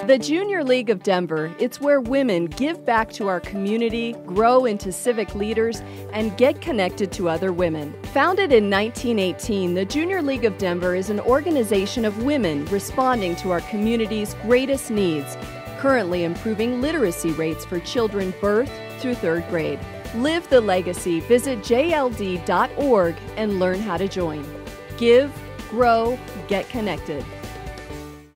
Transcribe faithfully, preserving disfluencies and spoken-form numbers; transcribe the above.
The Junior League of Denver, it's where women give back to our community, grow into civic leaders, and get connected to other women. Founded in nineteen eighteen, the Junior League of Denver is an organization of women responding to our community's greatest needs, currently improving literacy rates for children birth through third grade. Live the legacy. Visit J L D dot org and learn how to join. Give, grow, get connected.